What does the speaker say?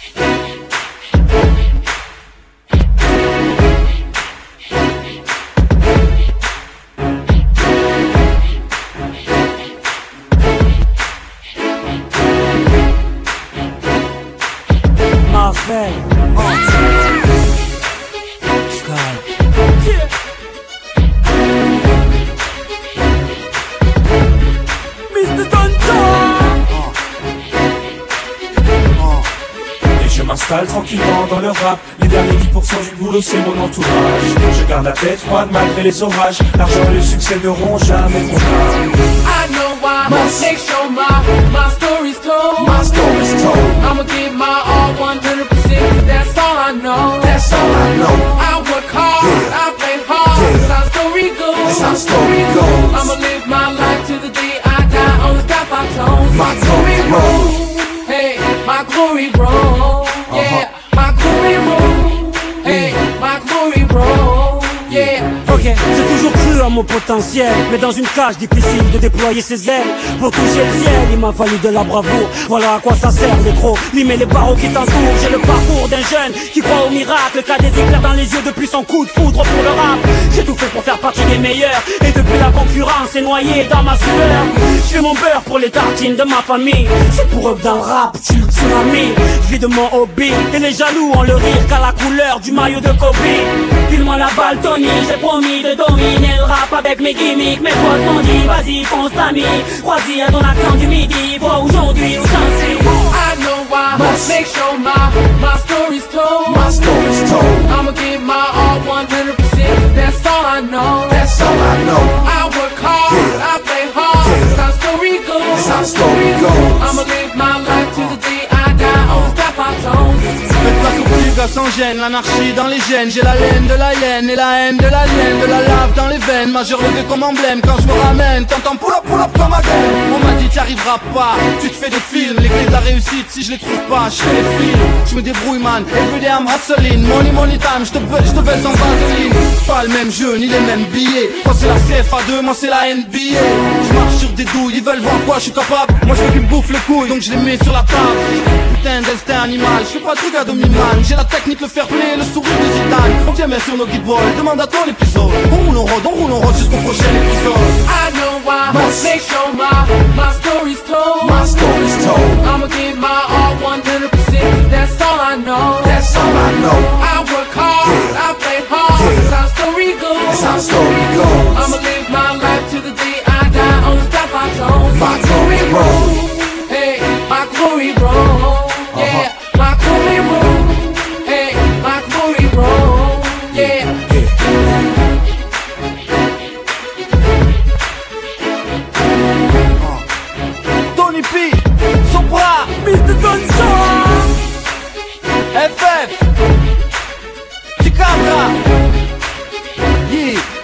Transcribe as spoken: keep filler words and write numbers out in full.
Marvel, oh. Sky. Yeah. mister Tonton. Oh. Oh. Et je m'installe tranquillement dans le rap. Les derniers dix pour cent du boulot c'est mon entourage. Je garde la tête froide malgré les orages. L'argent et le succès n'auront jamais mon âme. I know why, make sure my, my story's told. My story's told. I'ma give my all one hundred percent, that's all I know. That's all I know. I work hard, yeah. I play hard, yeah. That's how story goes. That's how story goes. I'ma live my life to the day I die on the path I chose. My glory roll. Hey, my glory roll. Yeah, uh-huh. My glory roll. Hey, my glory roll. Yeah. Ok, j'ai toujours cru en mon potentiel, mais dans une cage difficile de déployer ses ailes. Pour toucher le ciel, il m'a fallu de la bravoure. Voilà à quoi ça sert les gros, limer les barreaux qui t'entourent. J'ai le parcours d'un jeune qui croit au miracle, qui a des éclairs dans les yeux depuis son coup de foudre pour le rap. J'ai tout fait pour faire partie des meilleurs, et depuis la concurrence est noyée dans ma sueur. Je fais mon beurre pour les tartines de ma famille. C'est pour eux que dans le rap, tu le tsunami. Je vis de mon hobby, et les jaloux ont le rire qu'à la couleur du maillot de Kobe. File-moi la balle Tony, j'ai promis de dominer le rap avec mes gimmicks. Mes potes m'ont dit vas-y fonce l'ami, crois-y à ton accent du midi. Vois aujourd'hui où j'en suis. I know why, make sure my, my story's told. My story's told. I'ma give my all one hundred percent, that's all I know. That's all I know. I work hard, yeah. I play hard, yeah. That's how story goes. That's how story goes. I'ma live my life to the day I die on the path I chose. Faites place aux petits gars sans gêne, l'anarchie dans les gènes. J'ai la laine de la laine et la haine de la laine. De la lave dans les veines, majeur levé comme emblème. Quand je me ramène, t'entends pull up, pull up comme ma gueule. On m'a dit t'y arriveras pas, tu te fais des films. Les clés de la réussite, si je les trouve pas, je fais les films. Je me débrouille man, everyday I'm hustling. Money, money time, je te baise, je te baise en vaseline. C'est pas le même jeu, ni les mêmes billets. Toi c'est la C F A deux, moi c'est la N B A. Je marche sur des douilles, ils veulent voir quoi je suis capable. Moi je veux qu'ils me bouffent les couilles, donc je les mets sur la table. Putain d'instinct animal, je fais pas de trucs à demi-man. J'ai la technique, le fair play, le sourire de Zidane. On vient bien sur nos guide boys, demande à toi l'épisode. On roule, on rôde, on roule, on rôde jusqu'au prochain épisode. I know why, make sure my, my story's told. My story's told. I'ma give my all one hundred percent, that's all I know. That's all I know. I work hard, yeah. I play hard, yeah. That's how story goes. That's how story goes. I'ma live my life to the day I die on the path I chose. My glory roll. Hey, my glory roll. Yeah, uh-huh. My glory roll. Hey, my glory roll. Yeah. Tony P, Sopra, mister Tonton. F F, Ticabra, yeah.